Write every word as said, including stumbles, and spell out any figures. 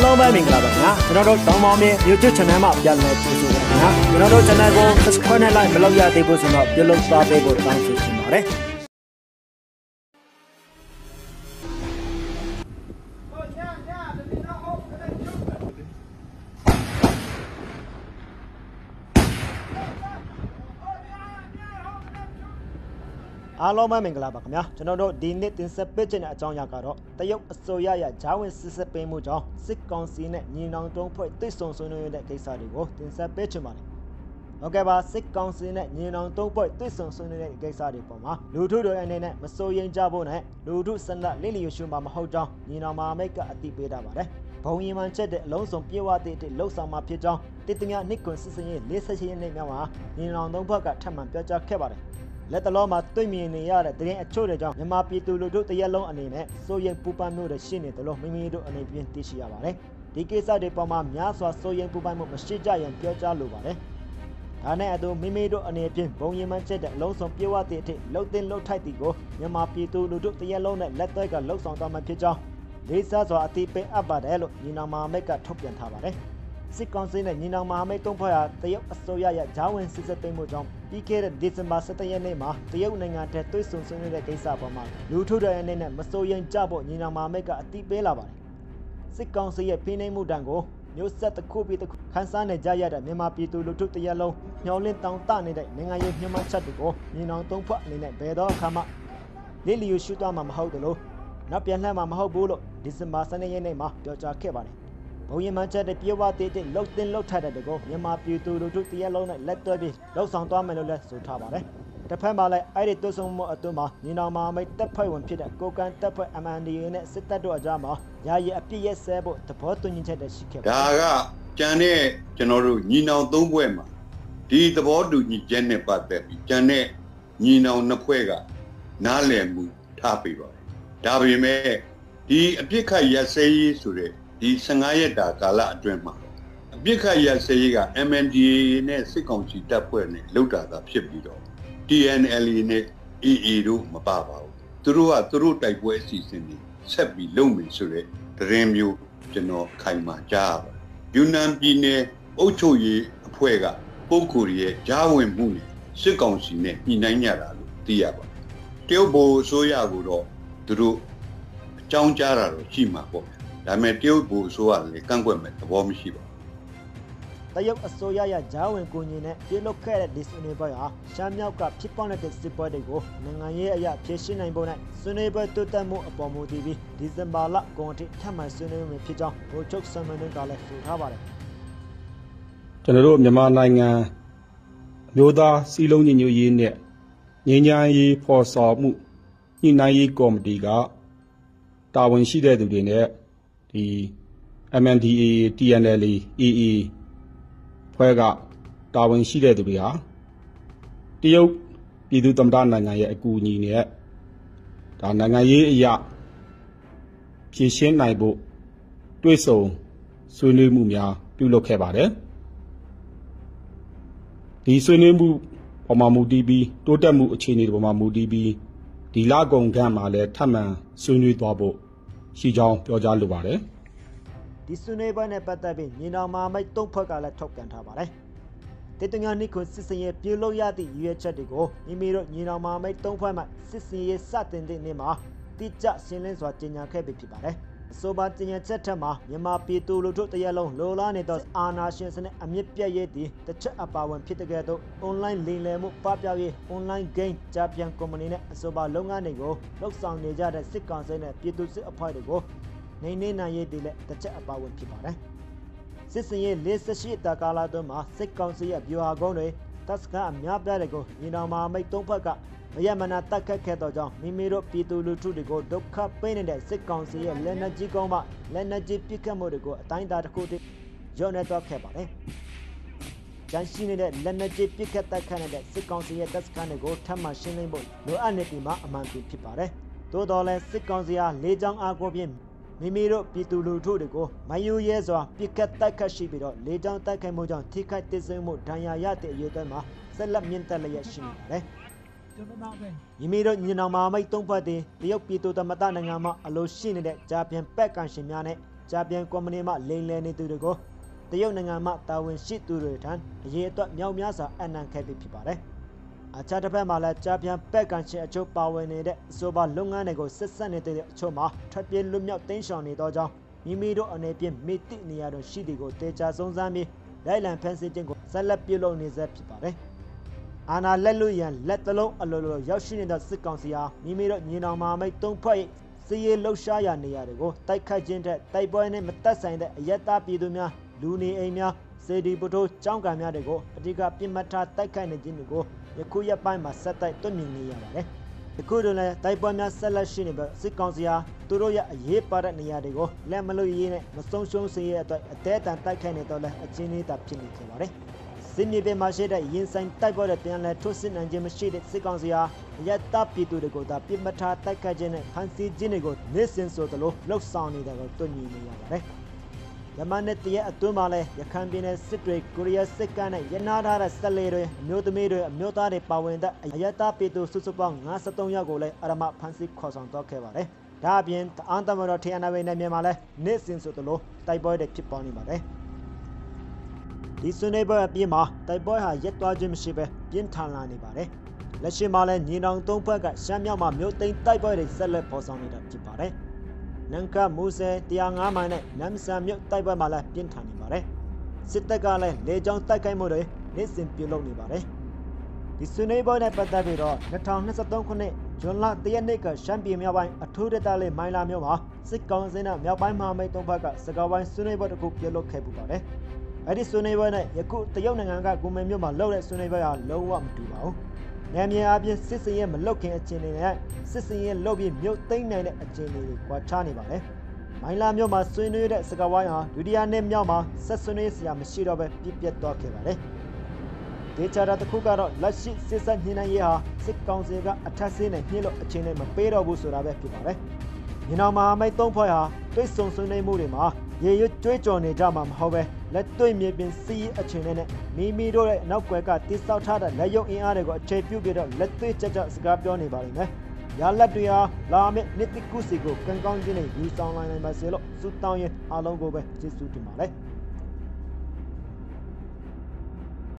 လုံးပဲမင်္ဂလာပါခင်ဗျာကျွန်တော်တို့တောင်ပေါင်းမြေ YouTube channel မှာပြန်လည်ကြိုဆိုပါခင်ဗျာကျွန်တော်တို့ channel ကို subscribe နဲ့ like မလုပ်ရသေးဘူးဆိုတော့ပြုလုပ်သွားပေးဖို့တောင်းဆိုချင်ပါတယ်အားလုံးပဲမင်္ဂလာပါခင်ဗျာကျွန်တော်တို့ဒီနေ့တင်ဆက်ပေးခြင်းတဲ့အကြောင်းအရာကတော့တရုတ်အစိုးရရဲ့ဂျာဝင်စစ်စစ်ပေးမှုကြောင့်စစ်ကောင်စီနဲ့ညီနောင်တုံးဖွဲ့တိတ်ဆုံဆွေးနွေးတဲ့ကိစ္စတွေကိုတင်ဆက်ပေးချင်ပါတယ်။ဟုတ်ကဲ့ပါစစ်ကောင်စီနဲ့ညီနောင်တုံးဖွဲ့တိတ်ဆုံဆွေးနွေးတဲ့ကိစ္စတွေပေါ်မှာလူထုတွေအနေနဲ့မစိုးရိမ်ကြဖို့နဲ့လူထုစနစ်လိလျူရှုမှာမဟုတ်ကြောင်းညီနောင်မဟာမိတ်ကအတိပေးတာပါတယ်။ဘုံရင်မှန်ချက်တဲ့အလုံးစုံပြေဝတဲ့လှုပ်ဆောင်မှာဖြစ်ကြောင်းတည်တမြနှစ်ကွန်စစ်စင်ရေး၄၈ရက်နေ့မြောက်မှာညီနောင်တုံးဘက်ကထပ်မံပြောကြားခဲ့ပါတယ်လက်တလုံးမှာတွေ့မြင်နေရတဲ့တရင်အချို့တွေကြောင့်မြန်မာပြည်သူလူထုတရက်လုံးအနေနဲ့စိုးရိမ်ပူပန်မှုတွေရှိနေတယ်လို့မိမိတို့အနေဖြင့်သိရှိရပါတယ်။ဒီကိစ္စတွေပေါ်မှာများစွာစိုးရိမ်ပူပန်မှုမရှိကြရင်ပြောကြားလိုပါတယ်။ဒါနဲ့အတူမိမိတို့အနေဖြင့်ဘုံရင်မှချက်တဲ့အလုံးစုံပြေဝတဲ့အထိလှုပ်တင်လှုပ်ထိုက်တီကိုမြန်မာပြည်သူလူထုတရက်လုံးနဲ့လက်သွဲကလှုပ်ဆောင်သွားမှာဖြစ်ကြောင်းလေးစားစွာအတိပေးအပ်ပါတယ်လို့ညီနောင်မဟာမိတ်ကထုတ်ပြန်ထားပါတယ်။စစ်ကောင်စီနဲ့ညီနောင်မဟာမိတ်သုံးဖွဲ့ဟာတရုတ်အစိုးရရဲ့ဂျာဝင်စစ်စစ်သိမ်းမှုကြောင့်ပြီးခဲ့တဲ့ဒီဇင်ဘာ၁၇ရက်နေ့မှာတရုတ်နိုင်ငံထဲတွေ့ဆုံဆွေးနွေးတဲ့ကိစ္စပေါ်မှာလူထုတွေအနေနဲ့မစိုးရိမ်ကြဖို့ညီနောင်မဟာမိတ်ကအတိပေးလာပါတယ်။စစ်ကောင်စီရဲ့ဖိနှိပ်မှုတံကိုမျိုးဆက်တစ်ခုပြီးတစ်ခုခန်းစားနေကြရတဲ့မြန်မာပြည်သူလူထုတရက်လုံးမျှော်လင့်တောင်းတနေတဲ့နိုင်ငံရေးမျှော်မှန်းချက်တွေကိုညီနောင်သုံးဖွဲ့အနေနဲ့ဘယ်တော့အခါမှလိလျူရှုသွားမှာမဟုတ်တယ်လို့နောက်ပြန်လှည့်မှာမဟုတ်ဘူးလို့ဒီဇင်ဘာ၁၂ရက်နေ့မှာပြောကြားခဲ့ပါတယ်။ဘုံရင်မှန်ချက်တဲ့ပြေဝတဲ့တဲ့လှုပ်တင်လှုပ်ထတဲ့တကောမြန်မာပြည်သူလူထုတရက်လုံးနဲ့လက်တွဲပြီးလှုပ်ဆောင်သွားမယ်လို့လည်းဆိုထားပါတယ်။တစ်ဖက်မှာလည်းအဲ့ဒီတွဆုံမှုအတွင်းမှာညီနောင်မဟာမိတ်တပ်ဖွဲ့ဝင်ဖြစ်တဲ့ကိုကန်တပ်ဖွဲ့ M N D A A နဲ့စစ်တပ်တို့အကြားမှာယာယီအပြစ်ရက်စဲဖို့သဘောတူညီချက်တွေရှိခဲ့ပါတယ်။ဒါကကျန်တဲ့ကျွန်တော်တို့ညီနောင်သုံးဖွဲ့မှာဒီသဘောတူညီချက်နဲ့ပတ်သက်ပြီးကျန်တဲ့ညီနောင်နှစ်ဖွဲ့ကနားလည်မှုထားပေးပါတယ်။ဒါပေမဲ့ဒီအပြစ်ခတ်ရက်စဲရေးဆိုတဲ့ဒီ၁၅ရက်တာကာလအတွင်းမှာအပြစ်ခတ်ရစရေးက M N D A A နဲ့စစ်ကောင်စီတပ်ဖွဲ့နဲ့လှုပ်တာသာဖြစ်ပြီးတော့ T N L A နဲ့ A A တို့မပါပါဘူးသူတို့ကသူတို့တိုက်ပွဲအစီအစဉ်တွေဆက်ပြီးလုပ်မယ်ဆိုတဲ့သတင်းမျိုးကျွန်တော်ခိုင်မာကြားရပါတယ်ယူနန်ပြည်နယ်အုပ်ချုပ်ရေးအဖွဲ့ကပုဂ္ဂိုလ်ရဲ့ကြားဝင်မှုနဲ့စစ်ကောင်စီနဲ့ညှိနှိုင်းကြတာလို့သိရပါတယ်တရုတ်ဗိုလ်အစိုးရကတော့သူတို့အကြောင်းကြားတာတော့ရှိမှာပေါ့ဒါပေမဲ့တရုတ်ဘူအစိုးရလည်းကန့်ကွက်မဲ့သဘောမရှိပါဘူး။တရုတ်အစိုးရရဲ့ဂျာဝင်ကိုညီနဲ့ပြုလုပ်ခဲ့တဲ့ဒီဆွေးနွေးပွဲဟာရှမ်းမြောက်ကဖြစ်ပေါ်နေတဲ့စစ်ပွဲတွေကိုနိုင်ငံရေးအရာဖြေရှင်းနိုင်ဖို့နဲ့ဆွေးနွေးပွဲတိုးတက်မှုအပေါ်မူတည်ပြီးဒီဇင်ဘာလကုန်ထိထပ်မံဆွေးနွေးမယ်ဖြစ်ကြောင်းဗိုလ်ချုပ်ဆမ်မန်ကလည်းဆိုထားပါတယ်။ကျွန်တော်တို့မြန်မာနိုင်ငံမျိုးသားစီးလုံးညီညွတ်ရေးနဲ့ငြိမ်းချမ်းရေးဖော်ဆောင်မှုညှိနှိုင်းရေးကော်မတီကတာဝန်ရှိတဲ့သူတွေနဲ့ဒီ M N D A A T N L A A A ဖွဲ့ကတာဝန်ရှိတဲ့သူတွေဟာတရုတ်ပြည်သူ့သမ္မတနိုင်ငံရဲ့အကူအညီနဲ့ဒါနိုင်ငံရေးအရာဖြည့်ရှင်းနိုင်ဖို့တွဲဆုံဆွေးနွေးမှုများပြုလုပ်ခဲ့ပါတယ်ဒီဆွေးနွေးမှုပေါ်မှာမူတည်ပြီးတိုးတက်မှုအခြေအနေတွေပေါ်မှာမူတည်ပြီးဒီလကုန်ခန့်မှာလည်းထပ်မံဆွေးနွေးသွားဖို့ရှိကြောင်းပြောကြားလိုပါတယ်ဒီဆွေးနွေးပွဲနဲ့ပတ်သက်ပြီးညီနောင်မဟာမိတ်သုံးဖွဲ့ကလည်းထုတ်ပြန်ထားပါတယ်တေတညာနိခွန်စစ်စင်ရဲ့ပြုလုပ်ရသည့်ရွေးချက်တွေကိုမိမိတို့ညီနောင်မဟာမိတ်သုံးဖွဲ့မှစစ်စင်ရဲ့စတင်တဲ့နေ့မှာတိကျရှင်းလင်းစွာကြေညာခဲ့ပြီးဖြစ်ပါတယ်အဆိုပါကြေညာချက်ထက်မှာမြန်မာပြည်သူလူထုတရက်လုံးလိုလားနေသောအာဏာရှင်စနစ်အမြင့်ပြတ်ရေးတည်တစ်ချက်အပါဝင်ဖြစ်တဲ့ကဲ့သို့ online လိမ်လည်မှုပပျောက်ရေး online game ဂျာပြန်ကုမ္ပဏီနဲ့အဆိုပါလုပ်ငန်းတွေကိုလှုပ်ဆောင်နေကြတဲ့စစ်ကောင်စီနဲ့ပြည်သူစစ်အဖွဲ့တွေကိုနေနေနိုင်ရေးတည်လက်တစ်ချက်အပါဝင်ဖြစ်ပါတယ်စစ်စင်ရေး၄၈တာကာလအတွင်းမှာစစ်ကောင်စီရဲ့ဗျူဟာကုန်းတွေတပ်စခန်းအများပြားတွေကိုညီနောင်မဟာမိတ်သုံးဖက်ကမရမနာတက်ခတ်ခဲ့သောကြောင့်မိမိတို့ပြည်သူလူထုတွေကိုဒုက္ခပေးနေတဲ့စစ်ကောင်စီရဲ့လက်နက်ကြီးကုန်းမှလက်နက်ကြီးပစ်ခတ်မှုတွေကိုအတိုင်းအတာတစ်ခုတည်းရောနေတော့ခဲ့ပါတယ်။ကြန့်ရှိနေတဲ့လက်နက်ကြီးပစ်ခတ်တက်ခတ်နေတဲ့စစ်ကောင်စီရဲ့တပ်စခန်းတွေကိုထပ်မံရှင်းလင်းဖို့လိုအပ်နေပြီမှအမှန်ဖြစ်ပါတယ်။သို့တော်လည်းစစ်ကောင်စီဟာလေးချောင်းအားကိုဖြင့်မိမိတို့ပြည်သူလူထုတွေကိုမယူရဲစွာပြစ်ခတ်တိုက်ခတ်ရှိပြီးတော့လေကြောင်းတိုက်ခိုက်မှုကြောင့်ထိခိုက်ဒေဆုံးမှုဒဏ်ရာရတဲ့အရေးအတွက်မှာဆက်လက်မြင့်တက်လျက်ရှိနေပါတယ်။မိမိတို့ညီနောင်မဟာမိတ်သုံးဖွဲ့တည်းတရုတ်ပြည်သူသမ္မတနိုင်ငံမှာအလို့ရှိနေတဲ့ဂျာပြန်ပက်ကန်ရှင်များနဲ့ဂျာပြန်ကုမ္ပဏီမှလိမ်လည်နေသူတွေကိုတရုတ်နိုင်ငံမှတာဝန်ရှိသူတွေထံအရေးအတွက်မြောက်များစွာအနံခဲ့ပြီးဖြစ်ပါတယ်။အခြားတစ်ဖက်မှာလည်းဂျာပြန်ပက်ကန်ချင်းအချို့ပါဝင်နေတဲ့အဆိုပါလုပ်ငန်းတွေကိုဆက်ဆက်နေတဲ့အချို့မှာထွက်ပြေးလွတ်မြောက်တင်းရှောင်နေသောကြောင့်မိမိတို့အနေဖြင့်မိတိနေရာတွင်ရှိသည်ကိုတေချာဆုံးစမ်းပြီးလိုက်လံဖန်ဆီးခြင်းကိုဆက်လက်ပြုလုပ်နေစေဖြစ်ပါတယ်။အာဏာလက်လွတ်ရန်လက်တလုံးအလိုလိုရောက်ရှိနေတဲ့စစ်ကောင်စီဟာမိမိတို့ညီနောင်မဟာမိတ်သုံးဖွဲ့စီးရေးလှုပ်ရှားရာနေရာတွေကိုတိုက်ခတ်ခြင်းတဲ့တိုက်ပွဲနဲ့မသက်ဆိုင်တဲ့အယက်သားပြည်သူများလူနေအိမ်များစေဒီပတိုးကျောင်းကန်များတွေကိုအဓိကပြစ်မှတ်ထားတိုက်ခိုက်နေခြင်းတွေကိုယခုရက်ပိုင်းမှာဆက်တိုက်တွင်မြင်နေရပါတယ်။အခုတို့လည်းတိုက်ပွဲများဆက်လက်ရှိနေပြီးစစ်ကောင်စီဟာသူတို့ရဲ့အရေးပါတဲ့နေရာတွေကိုလက်မလို့ရေးနဲ့မဆုံးရှုံးစေရတဲ့အတွက်အသေးအံတိုက်ခိုက်နေတော့လည်းအချင်းနေတာဖြစ်နေကြပါတယ်။စစ်မြေပြင်မှာရှိတဲ့ရင်ဆိုင်တိုက်ပွဲတွေပြန်လည်ထိုးစစ်နိုင်ခြင်းမရှိတဲ့စစ်ကောင်စီဟာအယက်သားပြည်သူတွေကိုသာပြစ်မှတ်ထားတိုက်ခိုက်ခြင်းနဲ့ဖန်ဆီးခြင်းတွေကိုနေစဉ်ဆိုသလိုလှုပ်ဆောင်နေတာကိုတွေ့မြင်နေရပါတယ်။ယမန်နဲ့တရက်အတွင်းမှာလည်းရခိုင်ပြည်နယ်စစ်တွေကိုရီးယားစစ်ကမ်းနဲ့ရနာထားတဲ့ဆက်လေတွေအမျိုးသမီးတွေအမျိုးသားတွေပါဝင်တဲ့အယက်သားပြည်သူစုစုပေါင်း၅၃ယောက်ကိုလည်းအရမဖန်ဆီးခေါ်ဆောင်တော့ခဲ့ပါတယ်။ဒါအပြင်တအန်တမတော် T N L A နဲ့မြန်မာလည်းနေစဉ်ဆိုသလိုတိုက်ပွဲတွေဖြစ်ပေါ်နေပါတယ်။ဒီဆွေးနွေးပွဲအပြင်မှာတိုက်ပွဲဟာရက်သွားခြင်းမရှိဘဲပြင်းထန်လာနေပါတယ်။လက်ရှိမှာလည်းညီနောင်သုံးဘက်ကရှမ်းမြောက်မှာမြို့သိမ်းတိုက်ပွဲတွေဆက်လက်ပေါ်ဆောင်နေတာဖြစ်ပါတယ်။နန်ကမူဆယ်one oh fiveမိုင်နဲ့နမ်ဆန်မြို့တိုက်ပွဲမှာလည်းပြင်းထန်နေပါတယ်။စစ်တပ်ကလည်းလေကြောင်းတိုက်ခိုက်မှုတွေနေ့စဉ်ပြုလုပ်နေပါတယ်။ဒီဆွေးနွေးပွဲနဲ့ပတ်သက်ပြီးတော့two thousand twenty-threeခုနှစ်ဇွန်လoneရက်နေ့ကရှမ်းပြည်မြောက်ပိုင်းအထူးဒေသလေးမိုင်လာမြို့မှာစစ်ကောင်စီနဲ့မြောက်ပိုင်းမဟာမိတ်သုံးဘက်ကစကားဝိုင်းဆွေးနွေးပွဲတစ်ခုပြုလုပ်ခဲ့ပူပါတယ်။အဲဒီဆွေးနွေးပွဲနဲ့ယခုတရုတ်နိုင်ငံကဂူမင်မြို့မှာလုပ်တဲ့ဆွေးနွေးပွဲဟာလုံးဝမတူပါဘူး။နယ်မြေအပြင်စစ်စင်ရဲမလုတ်ခင်အခြေအနေနဲ့စစ်စင်ရဲလုတ်ပြီးမြို့သိမ်းနိုင်တဲ့အခြေအနေတွေကွာခြားနေပါတယ်။မိုင်လာမြို့မှာဆွေးနွေးတဲ့စကားဝိုင်းဟာဒုတိယနေ့မြောက်မှာဆက်ဆွေးနွေးစရာမရှိတော့ပဲပြည့်ပြတ်သွားခဲ့ပါတယ်။ဒေချာတာတစ်ခုကတော့လက်ရှိစစ်ဆက်ညှိနှိုင်းရေးဟာစစ်ကောင်စီကအထက်ဆေးနဲ့ညှိလို့အခြေအနေမပေးတော့ဘူးဆိုတာပဲဖြစ်ပါတယ်။ညီနောင်မဟာမိတ်သုံးဖွဲ့ဟာတွိတ်ဆုံဆွေးနွေးမှုတွေမှာရေရွကြွေးကြော်နေကြမှာမဟုတ်ပဲလက်တွေ့မြေပြင်စီးရေးအခြေအနေနဲ့မိမိတို့ရဲ့နောက်ွယ်ကတိစောက်ထားတဲ့လက်ရုပ်အင်အားတွေကိုအခြေပြုပြီးတော့လက်တွေ့ချက်ချက်စကားပြောနေပါလိမ့်မယ်။ရလက်တွေဟာလာမယ့်နှစ်တိကုစီကိုကံကောင်းခြင်းနဲ့ယူဆောင်နိုင်နိုင်ပါစေလို့ဆုတောင်းရင်အားလုံးကိုပဲကျေးဇူးတင်ပါတယ်။